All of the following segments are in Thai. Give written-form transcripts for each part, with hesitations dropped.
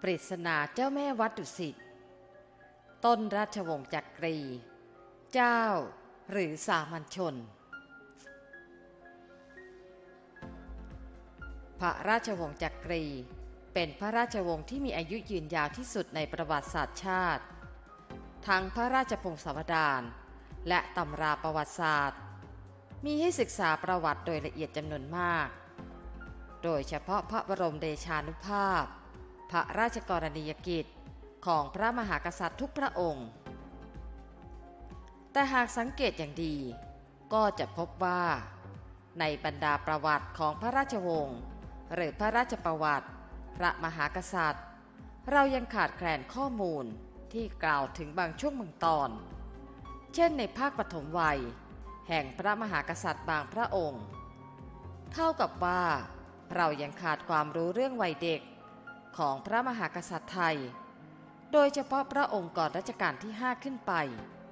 ปริศนาเจ้าแม่วัดดุสิตต้นราชวงศ์จักรีเจ้าหรือสามัญชนพระราชวงศ์จักรีเป็นพระราชวงศ์ที่มีอายุยืนยาวที่สุดในประวัติศาสตร์ชาติทั้งพระราชพงศาวดารและตำราประวัติศาสตร์มีให้ศึกษาประวัติโดยละเอียดจำนวนมากโดยเฉพาะพระบรมเดชานุภาพพระราชกรณียกิจของพระมหากษัตริย์ทุกพระองค์แต่หากสังเกตอย่างดีก็จะพบว่าในบรรดาประวัติของพระราชวงศ์หรือพระราชประวัติพระมหากษัตริย์เรายังขาดแคลนข้อมูลที่กล่าวถึงบางช่วงบางตอนเช่นในภาคปฐมวัยแห่งพระมหากษัตริย์บางพระองค์เท่ากับว่าเรายังขาดความรู้เรื่องวัยเด็กของพระมหากษัตริย์ไทยโดยเฉพาะพระองค์ก่อนรัชกาลที่ 5ขึ้นไป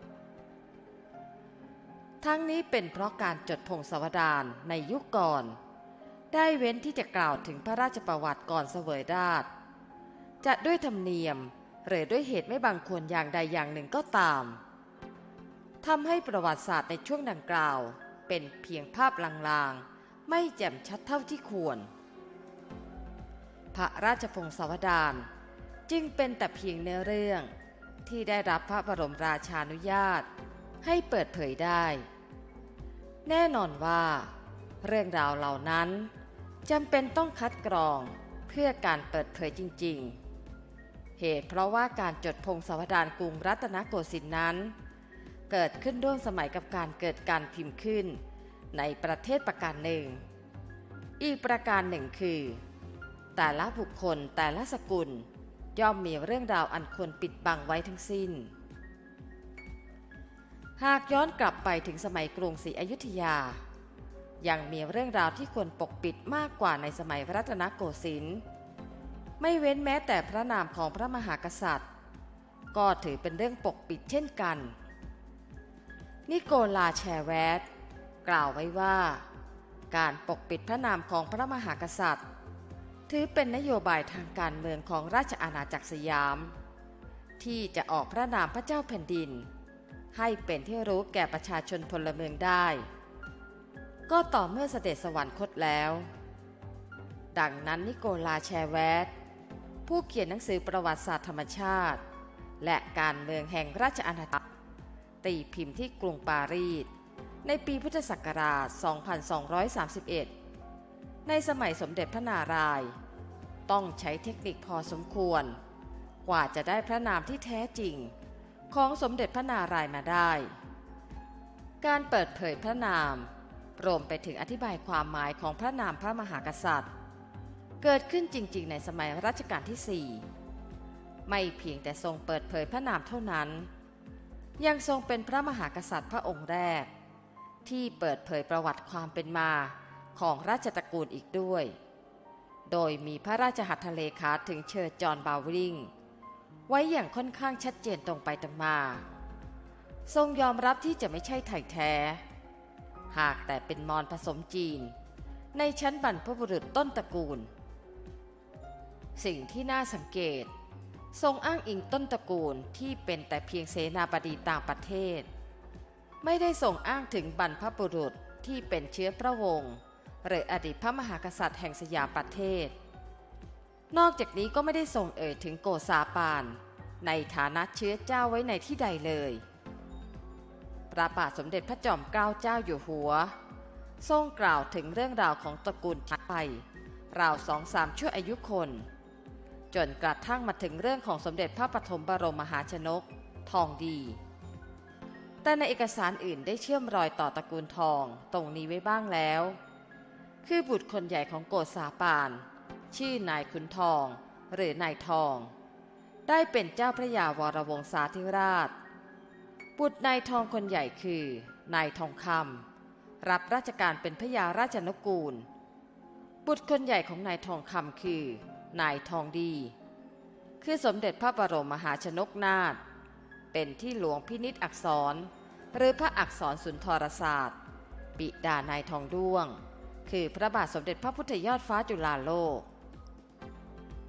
ทั้งนี้เป็นเพราะการจดพงศาวดารในยุคก่อนได้เว้นที่จะกล่าวถึงพระราชประวัติก่อนเสวยราชจะด้วยธรรมเนียมหรือด้วยเหตุไม่บังควรอย่างใดอย่างหนึ่งก็ตามทำให้ประวัติศาสตร์ในช่วงดังกล่าวเป็นเพียงภาพลางๆไม่แจ่มชัดเท่าที่ควรพระราชพงศาวดารจึงเป็นแต่เพียงเนื้อเรื่องที่ได้รับพระบรมราชานุญาตให้เปิดเผยได้แน่นอนว่าเรื่องราวเหล่านั้นจำเป็นต้องคัดกรองเพื่อการเปิดเผยจริงๆเหตุเพราะว่าการจดพงศาวดารกรุงรัตนโกสินทร์นั้นเกิดขึ้นร่วมสมัยกับการเกิดการพิมพ์ขึ้นในประเทศประการหนึ่งอีกประการหนึ่งคือแต่ละบุคคลแต่ละสกุลย่อมมีเรื่องราวอันควรปิดบังไว้ทั้งสิ้นหากย้อนกลับไปถึงสมัยกรุงศรีอยุธยายังมีเรื่องราวที่ควรปกปิดมากกว่าในสมัยรัตนโกสินทร์ไม่เว้นแม้แต่พระนามของพระมหากษัตริย์ก็ถือเป็นเรื่องปกปิดเช่นกันนิโคลาแชร์แวตกล่าวไว้ว่าการปกปิดพระนามของพระมหากษัตริย์ถือเป็นนโยบายทางการเมืองของราชอาณาจักรสยามที่จะออกพระนามพระเจ้าแผ่นดินให้เป็นที่รู้แก่ประชาชนพลเมืองได้ก็ต่อเมื่อเสด็จสวรรคตแล้วดังนั้นนิโคลาแชร์แวตผู้เขียนหนังสือประวัติศาสตร์ธรรมชาติและการเมืองแห่งราชอาณาจักรตีพิมพ์ที่กรุงปารีสในปีพุทธศักราช 2231 ในสมัยสมเด็จพระนารายณ์ต้องใช้เทคนิคพอสมควรกว่าจะได้พระนามที่แท้จริงของสมเด็จพระนารายณ์มาได้การเปิดเผยพระนามรวมไปถึงอธิบายความหมายของพระนามพระมหากษัตริย์เกิดขึ้นจริงๆในสมัยรัชกาลที่ 4ไม่เพียงแต่ทรงเปิดเผยพระนามเท่านั้นยังทรงเป็นพระมหากษัตริย์พระองค์แรกที่เปิดเผยประวัติความเป็นมาของราชตระกูลอีกด้วยโดยมีพระราชหัตถเลขาถึงเชิร์จอห์นบาวริงไว้อย่างค่อนข้างชัดเจนตรงไปตรงมาทรงยอมรับที่จะไม่ใช่ไทยแท้หากแต่เป็นมอญผสมจีนในชั้นบรรพบุรุษต้นตระกูลสิ่งที่น่าสังเกตทรงอ้างอิงต้นตระกูลที่เป็นแต่เพียงเสนาบดีต่างประเทศไม่ได้ทรงอ้างถึงบรรพบุรุษที่เป็นเชื้อพระวงศ์หรืออดีตพระมหากษัตริย์แห่งสยามประเทศนอกจากนี้ก็ไม่ได้ทรงเอ่ยถึงโกษาปานในฐานะเชื้อเจ้าไว้ในที่ใดเลยพระบาทสมเด็จพระจอมเกล้าเจ้าอยู่หัวทรงกล่าวถึงเรื่องราวของตระกูลไทยราว 2-3 ชั่วอายุคนจนกระทั่งมาถึงเรื่องของสมเด็จพระปฐมบรมมหาชนกทองดีแต่ในเอกสารอื่นได้เชื่อมรอยต่อตระกูลทองตรงนี้ไว้บ้างแล้วคือบุตรคนใหญ่ของโกษาปานชื่อนายขุนทองหรือนายทองได้เป็นเจ้าพระยาวรวงศาธิราชบุตรนายทองคนใหญ่คือนายทองคำรับราชการเป็นพระยาราชนกูลบุตรคนใหญ่ของนายทองคำคือนายทองดีคือสมเด็จพระบรมมหาชนกนาถเป็นที่หลวงพินิจอักษรหรือพระอักษรสุนทรศาสตร์บิดานายทองด้วงคือพระบาทสมเด็จพระพุทธยอดฟ้าจุฬาโลก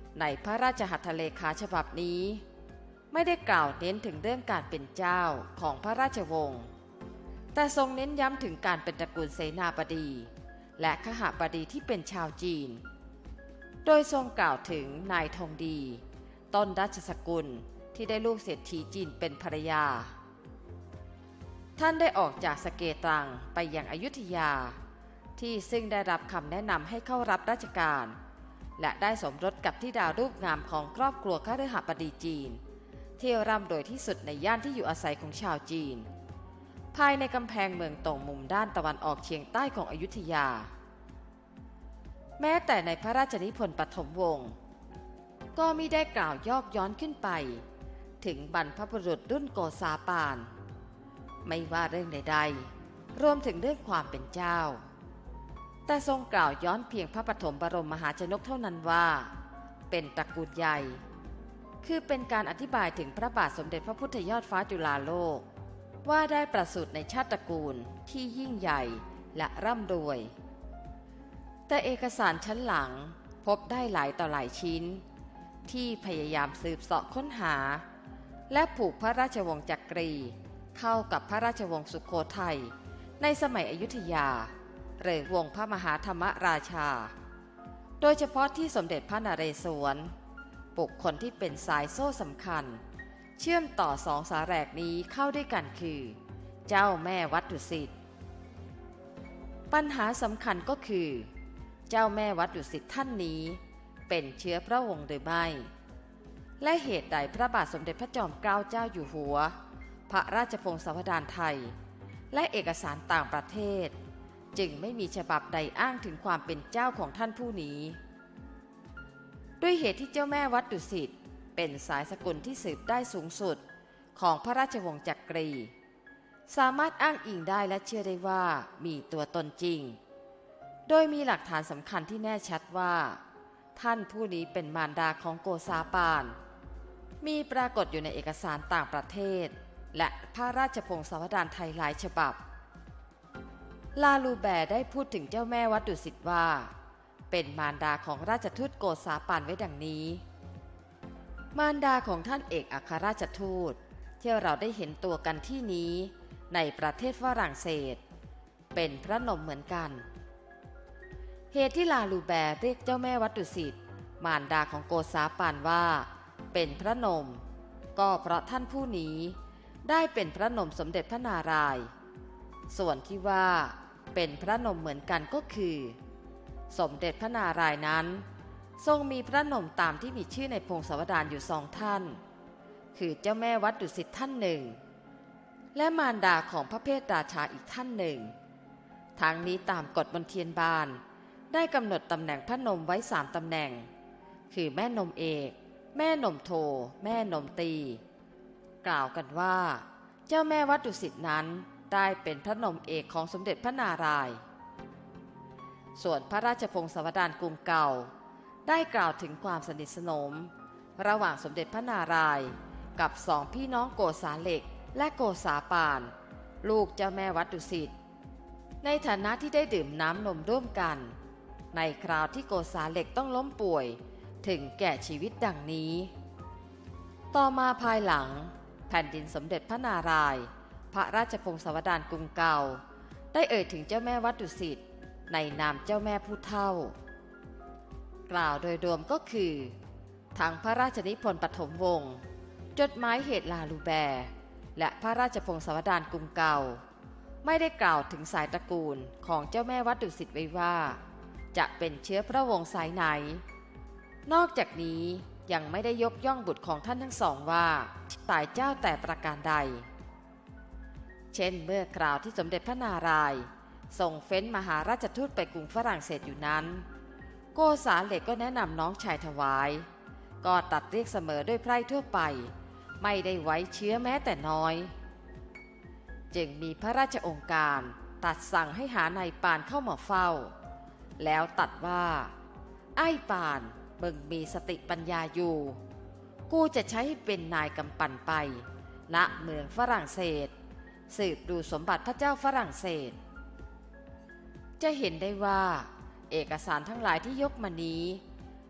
ในพระราชหัตถเลขาฉบับนี้ไม่ได้กล่าวเน้นถึงเรื่องการเป็นเจ้าของพระราชวงศ์แต่ทรงเน้นย้ำถึงการเป็นตระกูลเสนาบดีและขหบดีที่เป็นชาวจีนโดยทรงกล่าวถึงนายทองดีต้นราชสกุลที่ได้ลูกเศรษฐีจีนเป็นภรรยาท่านได้ออกจากสะเกตรังไปยังอยุธยาที่ซึ่งได้รับคำแนะนำให้เข้ารับราชการและได้สมรสกับธิดารูปงามของครอบครัวคฤหบดีจีนที่ร่ำรวยที่สุดในย่านที่อยู่อาศัยของชาวจีนภายในกำแพงเมืองตรงมุมด้านตะวันออกเฉียงใต้ของอยุธยาแม้แต่ในพระราชนิพนธ์ปฐมวงศ์ก็มิได้กล่าวยอกย้อนขึ้นไปถึงบรรพบุรุษรุ่นโกษาปานไม่ว่าเรื่องใดๆรวมถึงเรื่องความเป็นเจ้าแต่ทรงกล่าวย้อนเพียงพระปฐมบรมมหาชนกเท่านั้นว่าเป็นตระกูลใหญ่คือเป็นการอธิบายถึงพระบาทสมเด็จพระพุทธยอดฟ้าจุฬาโลกว่าได้ประสูติในชาติตระกูลที่ยิ่งใหญ่และร่ำรวยแต่เอกสารชั้นหลังพบได้หลายต่อหลายชิ้นที่พยายามสืบเสาะค้นหาและผูกพระราชวงศ์จักรีเข้ากับพระราชวงศ์สุโขทัยในสมัยอยุธยาหรือวงพระมหาธรรมราชาโดยเฉพาะที่สมเด็จพระนเรศวรบุคคลที่เป็นสายโซ่สำคัญเชื่อมต่อสองสาแหรกนี้เข้าด้วยกันคือเจ้าแม่วัดดุสิตปัญหาสำคัญก็คือเจ้าแม่วัดดุสิตท่านนี้เป็นเชื้อพระวงศ์หรือไม่และเหตุใดพระบาทสมเด็จพระจอมเกล้าเจ้าอยู่หัวพระราชพงศาวดารไทยและเอกสารต่างประเทศจึงไม่มีฉบับใดอ้างถึงความเป็นเจ้าของท่านผู้นี้ด้วยเหตุที่เจ้าแม่วัดดุสิตเป็นสายสกุลที่สืบได้สูงสุดของพระราชวงศ์จักรีสามารถอ้างอิงได้และเชื่อได้ว่ามีตัวตนจริงโดยมีหลักฐานสำคัญที่แน่ชัดว่าท่านผู้นี้เป็นมารดาของโกษาปานมีปรากฏอยู่ในเอกสารต่างประเทศและพระราชพงศาวดารไทยหลายฉบับลาลูแบร์ได้พูดถึงเจ้าแม่วัดดุสิตว่าเป็นมารดาของราชทูตโกษาปานไว้ดังนี้มารดาของท่านเอกอัครราชทูตที่เราได้เห็นตัวกันที่นี้ในประเทศฝรั่งเศสเป็นพระนมเหมือนกันเหตุที่ลาลูแบร์เรียกเจ้าแม่วัดดุสิตมารดาของโกษาปานว่าเป็นพระนมก็เพราะท่านผู้นี้ได้เป็นพระนมสมเด็จพระนารายณ์ส่วนที่ว่าเป็นพระนมเหมือนกันก็คือสมเด็จพระนารายณ์นั้นทรงมีพระนมตามที่มีชื่อในพงศาวดารอยู่สองท่านคือเจ้าแม่วัดดุสิตท่านหนึ่งและมารดาของพระเพทราชาอีกท่านหนึ่งทั้งนี้ตามกฎมนเทียนบานได้กำหนดตำแหน่งพระนมไว้3ตำแหน่งคือแม่นมเอกแม่นมโทแม่นมตีกล่าวกันว่าเจ้าแม่วัดดุสิตนั้นได้เป็นพระนมเอกของสมเด็จพระนารายณ์ส่วนพระราชพงศาวดารกรุงเก่าได้กล่าวถึงความสนิทสนมระหว่างสมเด็จพระนารายณ์กับสองพี่น้องโกษาเหล็กและโกษาปานลูกเจ้าแม่วัดดุสิตในฐานะที่ได้ดื่มน้ำนมร่วมกันในคราวที่โกษาเหล็กต้องล้มป่วยถึงแก่ชีวิตดังนี้ต่อมาภายหลังแผ่นดินสมเด็จพระนารายณ์พระราชพงศาวดารกรุงเก่าได้เอ่ยถึงเจ้าแม่วัดดุสิตในนามเจ้าแม่ผู้เฒ่ากล่าวโดยรวมก็คือทั้งพระราชนิพนธ์ปฐมวงศ์จดหมายเหตุลาลูแบร์และพระราชพงศาวดารกรุงเก่าไม่ได้กล่าวถึงสายตระกูลของเจ้าแม่วัดดุสิตไว้ว่าจะเป็นเชื้อพระวงศ์สายไหนนอกจากนี้ยังไม่ได้ยกย่องบุตรของท่านทั้งสองว่าสายเจ้าแต่ประการใดเช่นเมื่อคราวที่สมเด็จพระนารายณ์ส่งเฟ้นมหาราชทูตไปกรุงฝรั่งเศสอยู่นั้นโกษาเหล็กก็แนะนำน้องชายถวายก็ตัดเรียกเสมอด้วยไพร่ทั่วไปไม่ได้ไว้เชื้อแม้แต่น้อยจึงมีพระราชองค์การตัดสั่งให้หานายปานเข้ามาเฝ้าแล้วตัดว่าไอ้ปานมึงมีสติปัญญาอยู่กูจะใช้ให้เป็นนายกำปั่นไปณเมืองฝรั่งเศสสืบดูสมบัติพระเจ้าฝรั่งเศสจะเห็นได้ว่าเอกสารทั้งหลายที่ยกมานี้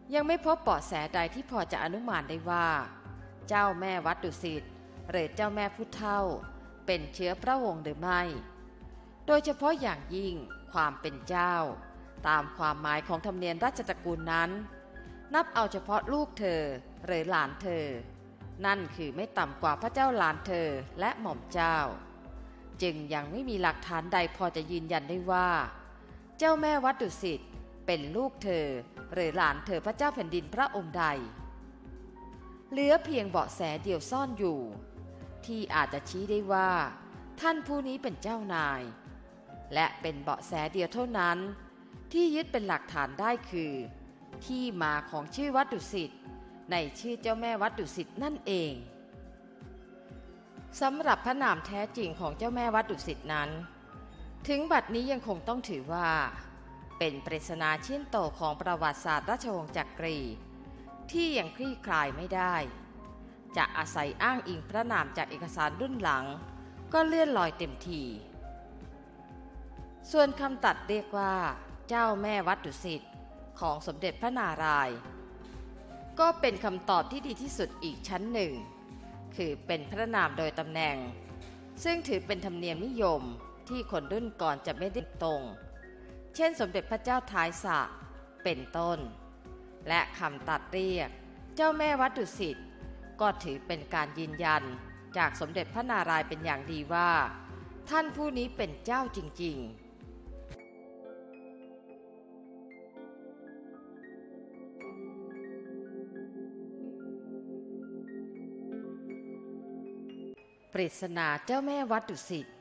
ยังไม่พบเบาะแสใดที่พอจะอนุมานได้ว่าเจ้าแม่วัดดุสิตหรือเจ้าแม่ผู้เฒ่าเป็นเชื้อพระวงศ์หรือไม่โดยเฉพาะอย่างยิ่งความเป็นเจ้าตามความหมายของธรรมเนียมราชตระกูลนั้นนับเอาเฉพาะลูกเธอหรือหลานเธอนั่นคือไม่ต่ำกว่าพระเจ้าหลานเธอและหม่อมเจ้าจึงยังไม่มีหลักฐานใดพอจะยืนยันได้ว่าเจ้าแม่วัดดุสิตเป็นลูกเธอหรือหลานเธอพระเจ้าแผ่นดินพระองค์ใดเหลือเพียงเบาะแสเดียวซ่อนอยู่ที่อาจจะชี้ได้ว่าท่านผู้นี้เป็นเจ้านายและเป็นเบาะแสเดียวเท่านั้นที่ยึดเป็นหลักฐานได้คือที่มาของชื่อวัดดุสิตในชื่อเจ้าแม่วัดดุสิตนั่นเองสำหรับพระนามแท้จริงของเจ้าแม่วัดดุสิตนั้นถึงบัดนี้ยังคงต้องถือว่าเป็นปริศนาชิ้นโตของประวัติศาสตร์ราชวงศ์จักรีที่ยังคลี่คลายไม่ได้จะอาศัยอ้างอิงพระนามจากเอกสารรุ่นหลังก็เลื่อนลอยเต็มทีส่วนคำตัดเรียกว่าเจ้าแม่วัดดุสิตของสมเด็จพระนารายณ์ก็เป็นคำตอบที่ดีที่สุดอีกชั้นหนึ่งคือเป็นพระนามโดยตำแหน่งซึ่งถือเป็นธรรมเนียมนิยมที่คนรุ่นก่อนจะไม่ได้ตรงเช่นสมเด็จพระเจ้าท้ายสระเป็นต้นและคำตัดเรียกเจ้าแม่วัดดุสิตก็ถือเป็นการยืนยันจากสมเด็จพระนารายณ์เป็นอย่างดีว่าท่านผู้นี้เป็นเจ้าจริงๆปริศนาเจ้าแม่วัดดุสิต